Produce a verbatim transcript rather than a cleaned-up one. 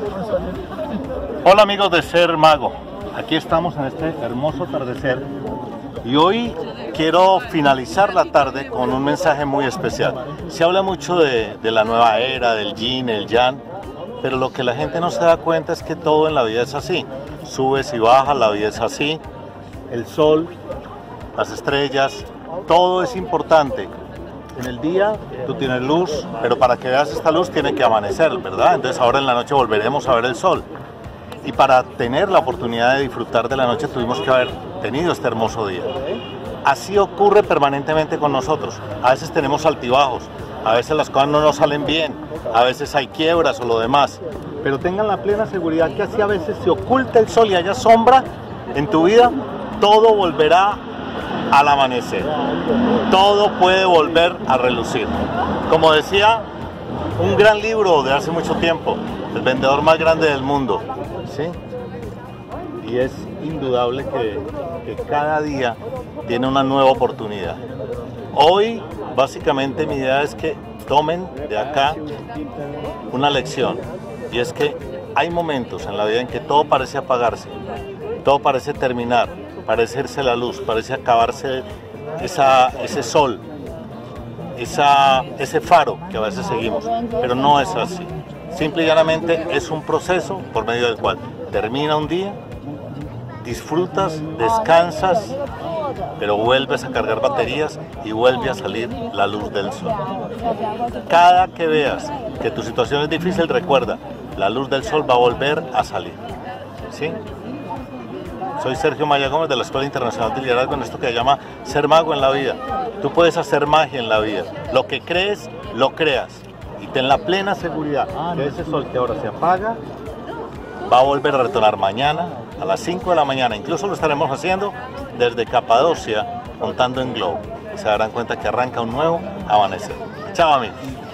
Hola amigos de Ser Mago, aquí estamos en este hermoso atardecer y hoy quiero finalizar la tarde con un mensaje muy especial. Se habla mucho de, de la nueva era, del yin, el yang, pero lo que la gente no se da cuenta es que todo en la vida es así. Subes y bajas, la vida es así, el sol, las estrellas, todo es importante. En el día tú tienes luz, pero para que veas esta luz tiene que amanecer, ¿verdad? Entonces ahora en la noche volveremos a ver el sol. Y para tener la oportunidad de disfrutar de la noche tuvimos que haber tenido este hermoso día. Así ocurre permanentemente con nosotros. A veces tenemos altibajos, a veces las cosas no nos salen bien, a veces hay quiebras o lo demás. Pero tengan la plena seguridad que así a veces se oculta el sol y haya sombra en tu vida, todo volverá al amanecer. Todo puede volver a relucir. Como decía un gran libro de hace mucho tiempo, El vendedor más grande del mundo, ¿sí? Y es indudable que, que cada día tiene una nueva oportunidad. Hoy, básicamente, mi idea es que tomen de acá una lección, y es que hay momentos en la vida en que todo parece apagarse, todo parece terminar, parece irse la luz, parece acabarse esa, ese sol, esa, ese faro que a veces seguimos, pero no es así. Simple y llanamente es un proceso por medio del cual termina un día, disfrutas, descansas, pero vuelves a cargar baterías y vuelve a salir la luz del sol. Cada que veas que tu situación es difícil, recuerda, la luz del sol va a volver a salir, ¿sí? Soy Sergio Maya Gómez de la Escuela Internacional de Liderazgo en esto que se llama Ser Mago en la vida. Tú puedes hacer magia en la vida. Lo que crees, lo creas. Y ten la plena seguridad que ese sol que ahora se apaga va a volver a retornar mañana a las cinco de la mañana. Incluso lo estaremos haciendo desde Capadocia, montando en globo. Se darán cuenta que arranca un nuevo amanecer. Chao amigos.